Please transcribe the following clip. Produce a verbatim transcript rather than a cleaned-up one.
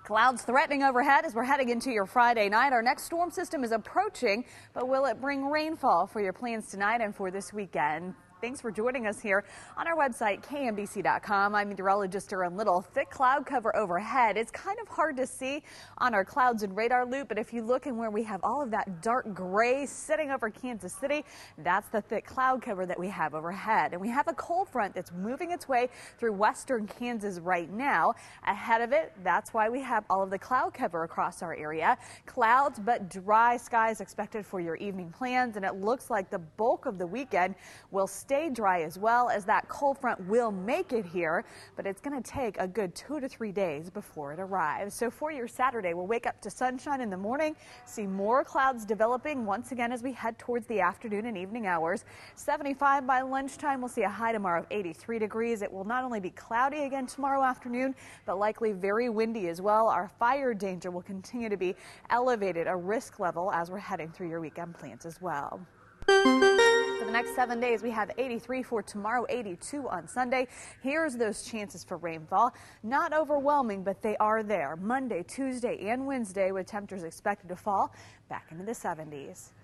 Clouds threatening overhead as we're heading into your Friday night. Our next storm system is approaching, but will it bring rainfall for your plans tonight and for this weekend? Thanks for joining us here on our website, K M B C dot com. I'm meteorologist Erin Little. Thick cloud cover overhead. It's kind of hard to see on our clouds and radar loop, but if you look in where we have all of that dark gray sitting over Kansas City, that's the thick cloud cover that we have overhead. And we have a cold front that's moving its way through western Kansas right now. Ahead of it, that's why we have all of the cloud cover across our area. Clouds but dry skies expected for your evening plans, and it looks like the bulk of the weekend will stay dry as well, as that cold front will make it here, but it's going to take a good two to three days before it arrives. So for your Saturday, we'll wake up to sunshine in the morning, see more clouds developing once again as we head towards the afternoon and evening hours. seventy-five by lunchtime. We'll see a high tomorrow of eighty-three degrees. It will not only be cloudy again tomorrow afternoon, but likely very windy as well. Our fire danger will continue to be elevated, a risk level as we're heading through your weekend plans as well. For the next seven days, we have eighty-three for tomorrow, eighty-two on Sunday. Here's those chances for rainfall. Not overwhelming, but they are there. Monday, Tuesday, and Wednesday, with temperatures expected to fall back into the seventies.